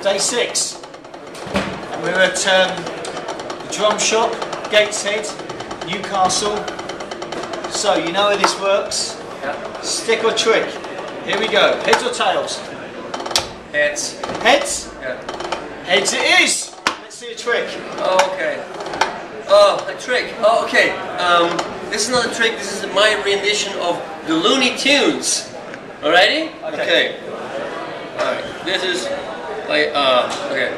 Day 6. And we're at the drum shop, Gateshead, Newcastle. So you know how this works. Yeah. Stick or trick. Here we go. Heads or tails? Heads. Heads? Yeah. Heads it is. Let's see a trick. Okay. Oh, a trick. Oh, okay. This is not a trick. This is my rendition of the Looney Tunes. Alrighty? Okay. Alright. This is like okay.